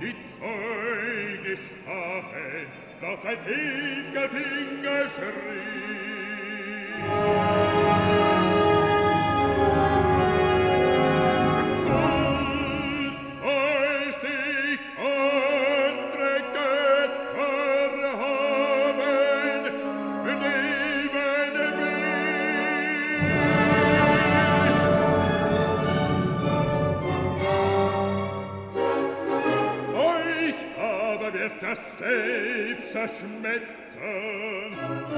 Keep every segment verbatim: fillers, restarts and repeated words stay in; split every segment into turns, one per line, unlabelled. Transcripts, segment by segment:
die Zeugnistafeln, doch ein ew'ger Finger schrie. Das selbst zerschmettern.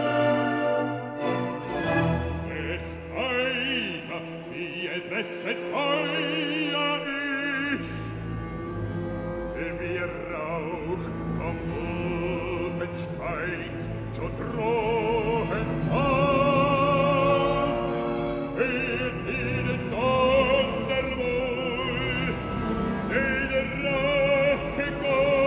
Es Eifer, wie entwässert Feuer ist, wie Rauch vom Ofen steigt, schon drohend auf. Hört ihr den Donner wohl, den Rache Gott,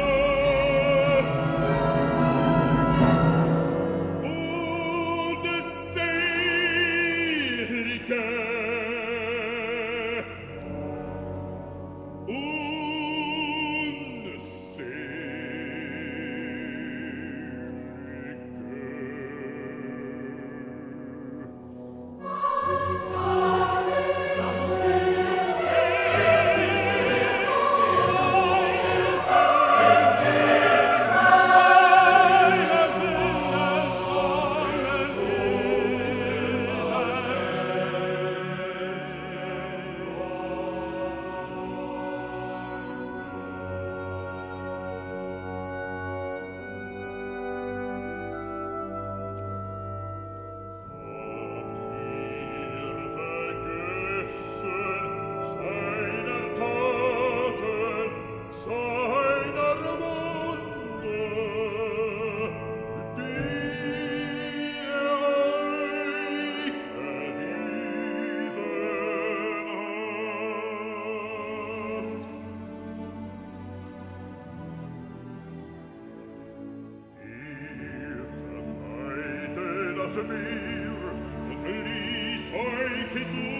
das Meer und ließ euch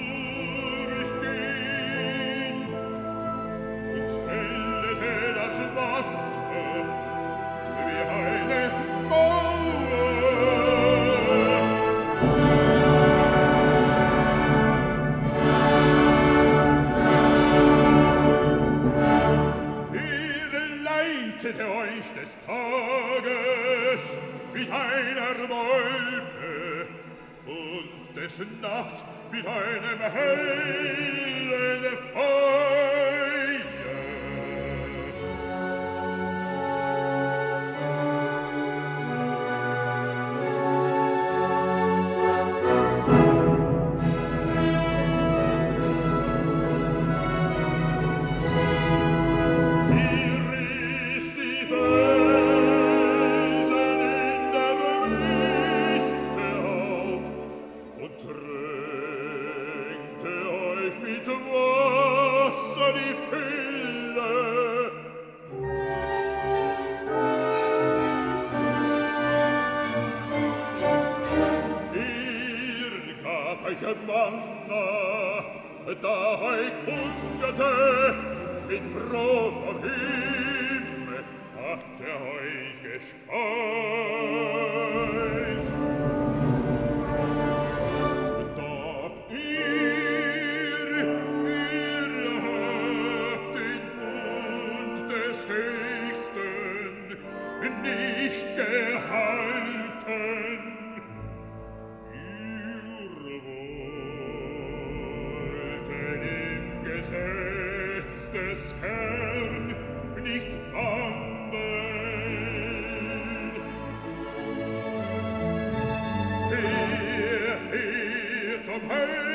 durchgehen und stellte das Wasser wie eine Mauer. Ihr leitete euch des Tages mit einer Wolke und des Nachts mit einem hellen Feuer. Manna, da euch hungerte mit Brot vom Himmel, hat er euch gespeist. Doch ihr, ihr habt den Bund des Höchsten nicht gehalten. Gesetz des Herrn nicht wandeln. Her, her zum Herrn!